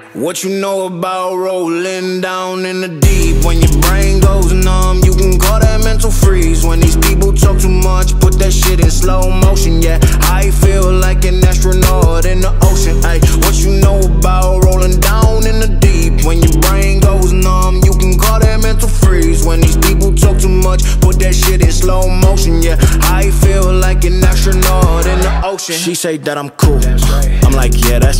What you know about rolling down in the deep? When your brain goes numb, you can call that mental freeze. When these people talk too much, put that shit in slow motion. Yeah, I feel like an astronaut in the ocean. Ay, what you know about rolling down in the deep? When your brain goes numb, you can call that mental freeze. When these people talk too much, put that shit in slow motion. Yeah, I feel like an astronaut in the ocean. She say that I'm cool, I'm like, yeah, that's